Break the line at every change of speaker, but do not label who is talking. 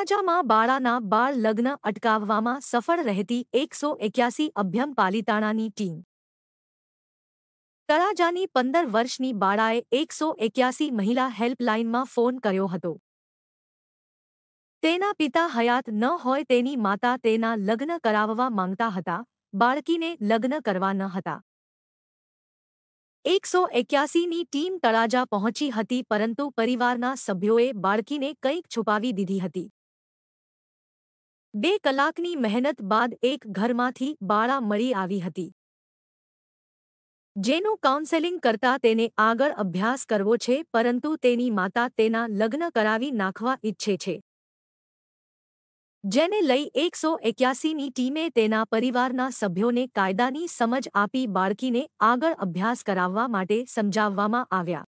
તળાજામાં બાળાના બાળ લગ્ન અટકાવવામાં સફળ રહેતી 181 અભ્યમ પાલિતાણાની ટીમ। તળાજાની 15 વર્ષની બાળાએ 181 મહિલા હેલ્પલાઇનમાં ફોન કર્યો હતો। તેના પિતા હયાત ન હોય તેની માતા તેના લગ્ન કરાવવા માંગતા હતા, બાળકીને લગ્ન કરવા ન હતા। 181ની ટીમ તળાજા પહોંચી હતી, પરંતુ પરિવારના સભ્યોએ બાળકીને કંઈક છુપાવી દીધી હતી। 2 કલાકની મહેનત બાદ એક ઘરમાંથી બાળા મળી આવી હતી, જેનું કાઉન્સેલિંગ કરતા તેને આગળ અભ્યાસ કરવો છે, પરંતુ તેની માતા તેના લગ્ન કરાવી નાખવા ઈચ્છે છે। જેને લઈ 181ની ટીમે તેના પરિવારના સભ્યોને કાયદાની સમજ આપી બાળકીને આગળ અભ્યાસ કરાવવા માટે સમજાવવામાં આવ્યા।